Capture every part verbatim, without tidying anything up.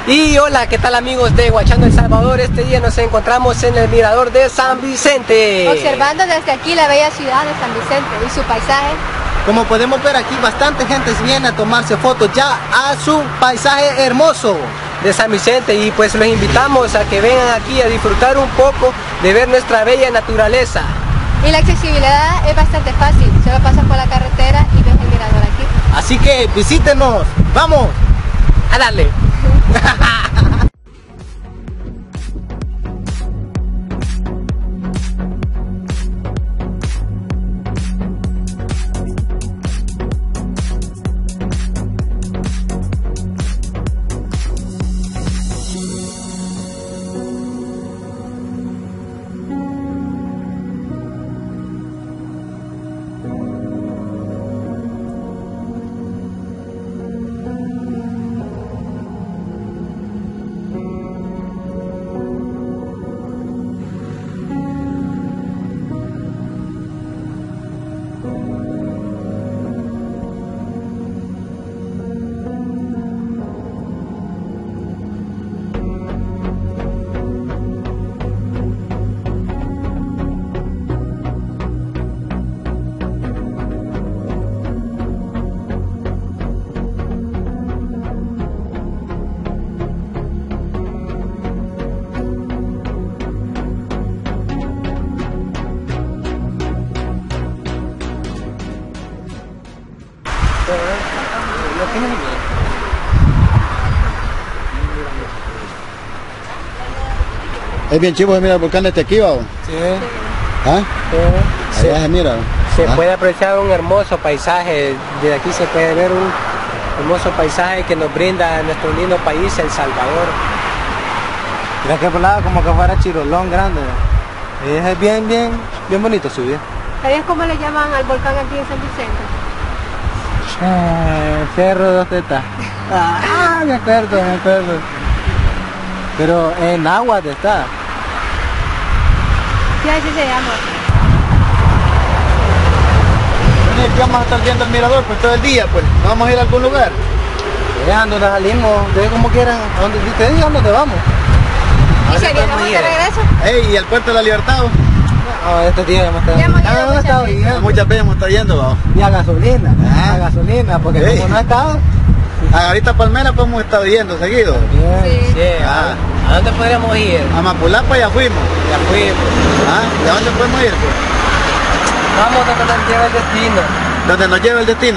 Y hola, ¿qué tal amigos de Guachando El Salvador? Este día nos encontramos en el mirador de San Vicente, observando desde aquí la bella ciudad de San Vicente y su paisaje. Como podemos ver aquí, bastante gente viene a tomarse fotos ya a su paisaje hermoso de San Vicente, y pues los invitamos a que vengan aquí a disfrutar un poco de ver nuestra bella naturaleza. Y la accesibilidad es bastante fácil, solo pasas por la carretera y ves el mirador aquí. Así que visítenos, vamos a darle. Es bien chivo, mira el volcán de aquí, ¿va? Sí. ¿Ah? Sí. Allá se mira. Se ¿Ah? puede apreciar un hermoso paisaje. Desde aquí se puede ver un hermoso paisaje que nos brinda nuestro lindo país, El Salvador. Mira que por lado como que fuera chirolón grande. Es bien, bien, bien bonito subir. ¿Sabías cómo le llaman al volcán aquí en San Vicente? Eh, Cerro Dos Tetas. Ah, me acuerdo, me acuerdo. Pero en agua está. Sí, así se llama. Bueno, ¿qué vamos a estar viendo el mirador pues todo el día? Pues vamos a ir a algún lugar. Ya, donde salimos, de como quieran, a donde ustedes digan dónde vamos. ¿Y si viajamos de regreso? Ey, ¿y el puerto de la Libertad? No, estos días hemos estado Ya hemos ido Ah, muchas estado veces. yendo. Muchas veces hemos estado yendo, ¿va? Y a gasolina, Ah. a gasolina, porque Ey. como no ha estado. A Garita Palmera pues hemos estado yendo seguido. Bien. Sí. Sí, Ah. ¿a dónde podríamos ir? A Mapulapa ya fuimos. Ya fuimos. ¿Ah? ¿De dónde podemos ir? Pues? Vamos donde nos lleva el destino. Donde nos lleva el destino.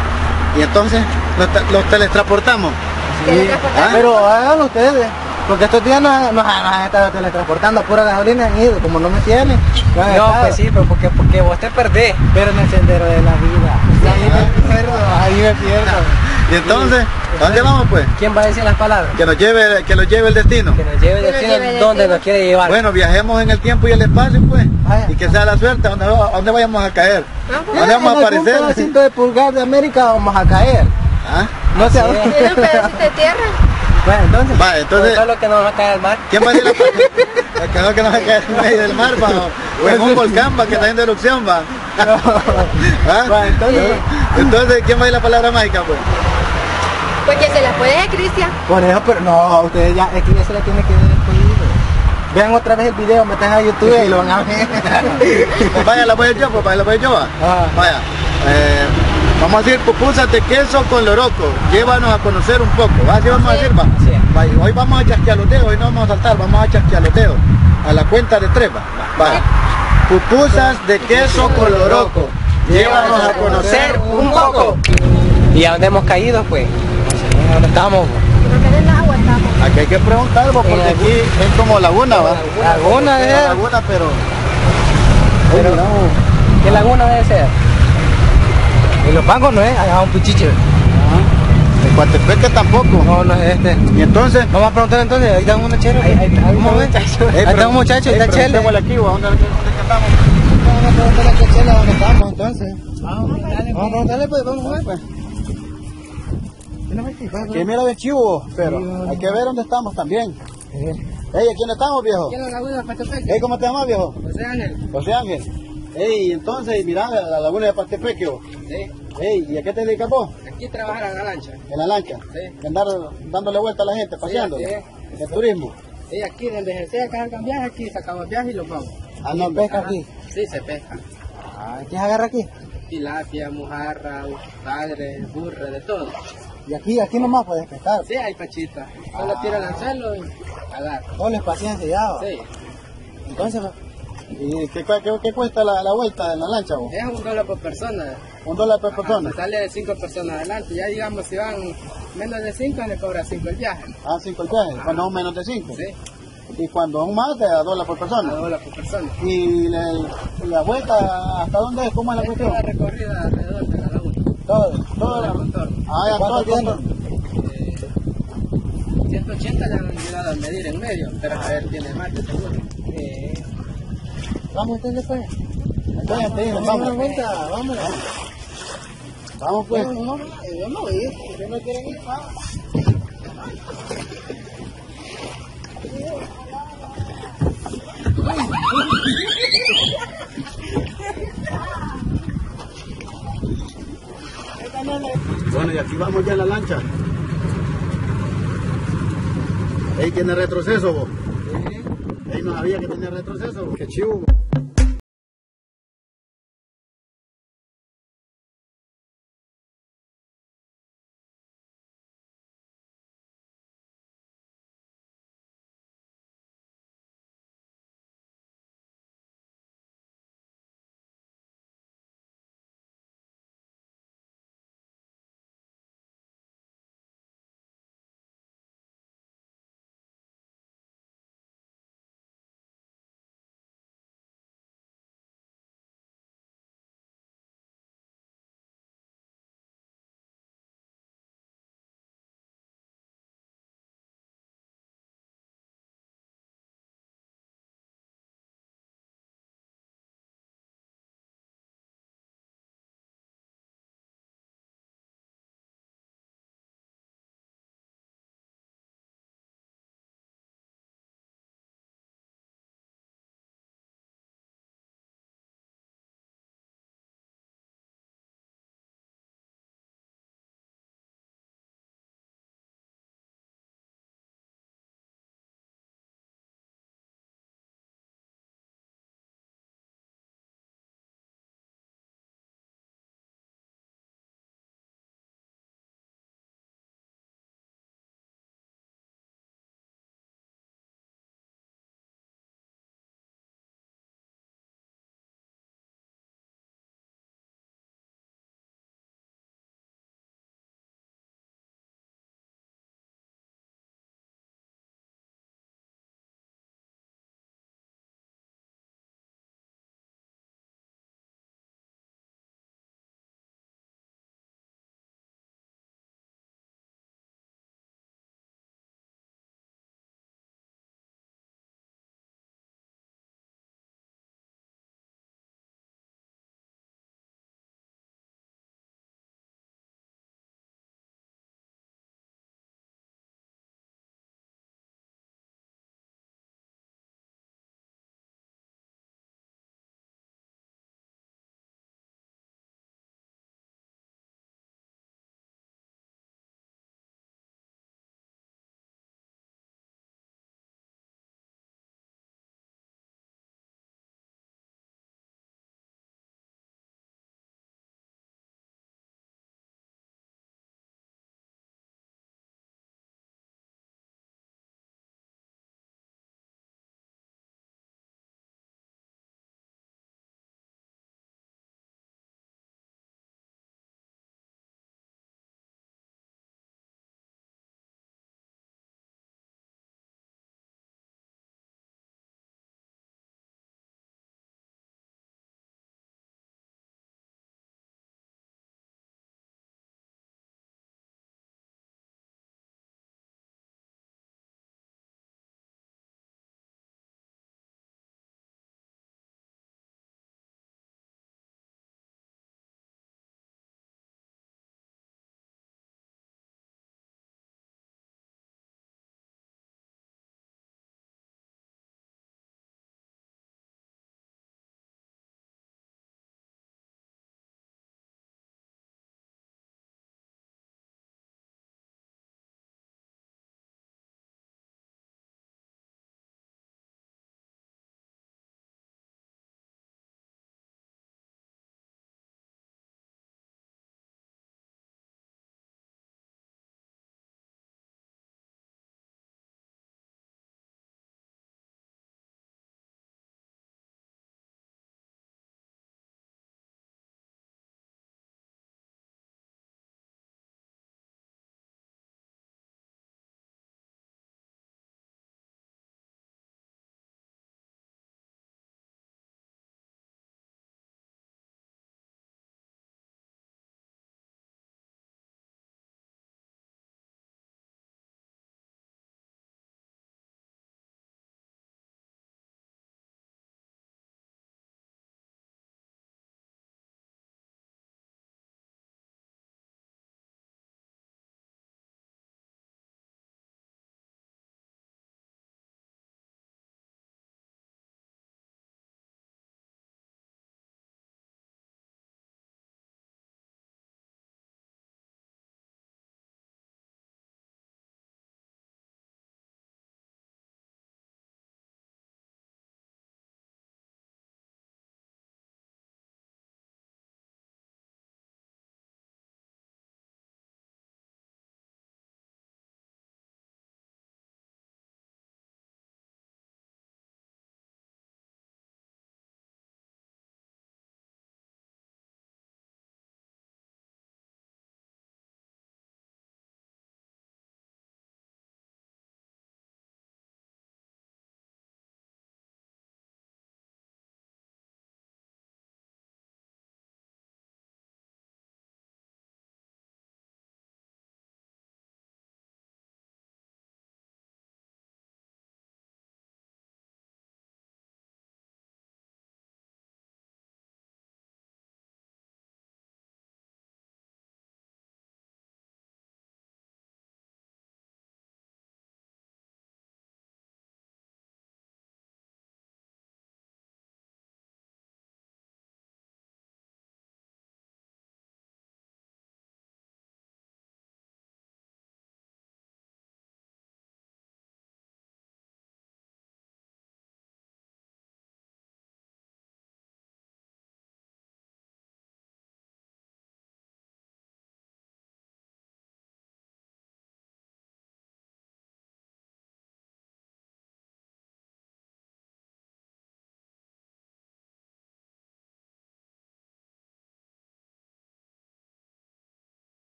Y entonces los, te- los teletransportamos. Teletransportamos. ¿Ah? Pero háganlo ustedes, porque estos días nos, nos, nos han estado teletransportando, pura gasolina han ido, como no me tienen. No, han No, estado. pues sí, pero porque, porque vos te perdés. Pero en el sendero de la vida. Y ahí Ah. me pierdo, ahí me pierdo. Y entonces, ¿a dónde vamos pues? ¿Quién va a decir las palabras? Que nos lleve, que nos lleve el destino. Que nos lleve el Que nos destino lleve el donde destino. nos quiere llevar. Bueno, viajemos en el tiempo y el espacio pues. Vaya. Y que sea la suerte, a donde, a donde vayamos a caer. Ah, pues. ¿A dónde vamos a En algún aparecer? pedacito de pulgar de América vamos a caer. ¿Ah? No sé a Así dónde. ¿Tiene un pedacito de tierra? Bueno, entonces. Va, entonces, Todo lo que nos va a caer al mar. ¿quién va a ir a la El que no que nos va a caer en medio del mar, va? O en un volcán, va, que está en erupción, va. ¿Ah? Va, entonces. Entonces, ¿quién va a ir la palabra mágica, pues? Pues que se la puede a Cristian. Por eso, pero no, ustedes ya, es que ya se la tiene que ver el pedido. Vean otra vez el video, metan a YouTube y lo van a ver. Pues vaya, la voy a ir yo, pues vaya, la voy a ir yo, va. Ah. Vaya. Eh, vamos a decir pupusas de queso con loroco. Llévanos a conocer un poco. ¿Va? Así vamos a decir, va. Así es. Vaya, hoy vamos a chasquialoteo, hoy no vamos a saltar, vamos a chasquialoteo. A la cuenta de tres, va. Vaya. Pupusas de queso con loroco. Llévanos a conocer un poco. ¿Y a dónde hemos caído, pues? ¿Dónde estamos? Yo creo que en el agua estamos. Aquí hay que preguntar, va, porque En la- aquí es como laguna, va. Laguna Es es. laguna, pero... Pero- Oye, no. ¿Qué laguna debe ser? En los bancos no es, allá un pichiche. En Coatepeque tampoco. No, no es este. Y entonces... Vamos a preguntar entonces, ahí está una chela. Ahí- ahí- ahí Vamos a está un ver. muchacho. Ahí está un muchacho, ahí está chela. Preguntémosle aquí, va, ¿dónde, dónde estamos? Vamos a preguntarle a qué chela dónde estamos entonces. Vamos a preguntarle pues, vamos a ver pues. Que mira de chivo, pero hay que ver dónde estamos también. Ey, ¿a quién estamos, viejo? ¿Quién es la laguna de Coatepeque? Ey, ¿cómo te llamas, viejo? José Ángel. José Ángel. Ey, entonces, mira, la, la laguna de Pastepeque. Sí. Ey, ¿y a qué te dedicas vos? Aquí trabajar en la lancha. En la lancha. Sí. Andar dándole vuelta a la gente, paseando. Sí, De turismo. Sí, aquí donde ejerce acá el viaje, aquí sacamos el viaje y los vamos. Ah, no pesca Ajá. aquí. Sí, se pesca. Ah, ¿qué se agarra aquí? Tilapia, mojarra, padre, burra, de todo. Y aquí, aquí nomás puedes pescar. Sí, hay pachita. Solo tira el anzuelo y agarra. Todos les paciencia ya. va. Sí. Entonces, ¿Y qué, qué, qué cuesta la, la vuelta en la lancha vos? Es un dólar por persona. Un dólar por persona. Ajá, sale de cinco personas adelante. Ya digamos, si van menos de cinco, le cobra cinco el viaje. Ah, cinco el viaje. Cuando son menos de cinco. Sí, Y cuando son más, te da dólar por a persona. dólar por persona. Y la, la vuelta, ¿hasta dónde es? ¿Cómo es la Es cuestión? toda recorrida alrededor de la laguna. Todo, todo Todo la el contorno. Ah, ya, todo el ¿Cuánto contorno. Eh, ciento ochenta ya han llegado a medir en medio, pero a ver, tiene más de seguro. Eh, vamos entonces pues. Entonces, te digo, Vamos a dar vamos. vuelta, vámonos. Vamos pues. No, no, yo no voy, yo no quiero ir. Vamos. Bueno, y aquí vamos ya en la lancha. Ey, tiene retroceso vos. Ey, no sabía que tenía retroceso vos. Qué chivo.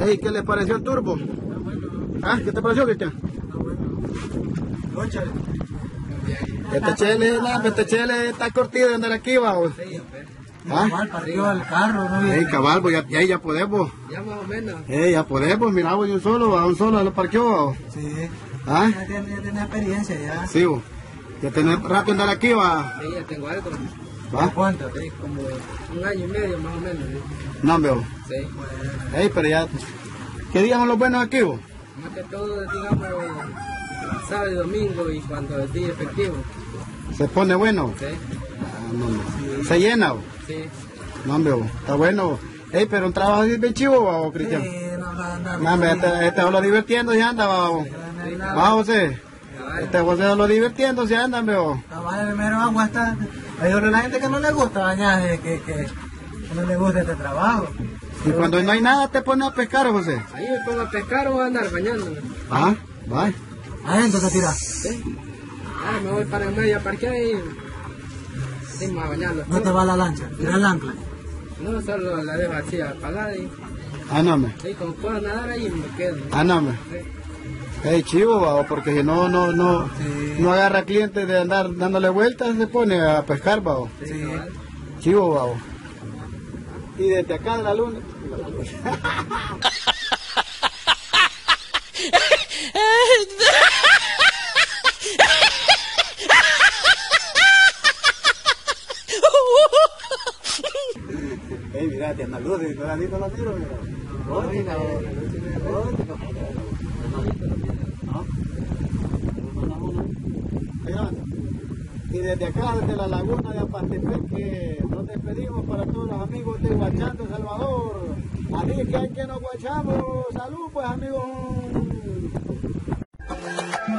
Hey, ¿qué les pareció el turbo? ¿Ah? ¿Qué te pareció, Cristian? Este chele, no, este chele está cortito de andar aquí, vamos. ¿Ah? Mal partió el carro, ¿no? Hey, cabal, pues ya, ya, ya podemos. Ya más o menos. Hey, ya podemos, mira, voy un solo, a un solo lo parqueó, vamos. Sí. ¿Ah? Ya tiene, ya tiene experiencia ya. Sí, vos. Ya tenés rato de andar aquí, va. Sí, ya tengo algo. ¿Va? ¿Cuánto? Sí, como un año y medio más o menos. ¿Sí? No, veo. Sí. Hey, pero ya. ¿Qué días son los buenos aquí, vos? Más que todo, digamos, sábado y domingo y cuando es día efectivo. Se pone bueno. Sí. Ah, no, no. Se llena, vos. Sí. No, veo. Está bueno. Hey, pero un trabajo así bien chivo, vos, Cristian. Sí, no, no, no. No, hombre, este, este lo divirtiendo y anda, vamos. Va, José. Este José lo divirtiendo si andan, veo. Cabal, el mero agua está. Hay la gente que no le gusta bañarse, que, que, que no le gusta este trabajo. Y cuando no hay nada te pones a pescar, José. Ahí me pongo a pescar o a andar bañándome. Ah, va. Adentro te tiras. Sí. Ah, me voy para el medio a parquear y sí, me voy a bañarlo. No te va la lancha, tira el ancla. No, solo la dejo así apagada y Ah, no, me. sí, como puedo nadar ahí me quedo. Ah, no, me. Sí. Hey, chivo, va, porque si no, no, no, Sí. no agarra clientes de andar dándole vueltas, se pone a pescar, va. Sí. Chivo, va. Y desde acá de la luna. Hey, mira, te andan luces, no la visto los tiros, mira. Óptica, óptica. Y desde acá, desde la laguna de Apantepeque, nos despedimos para todos los amigos de Guachando, Salvador. Así que hay que nos guachamos. Salud, pues, amigos.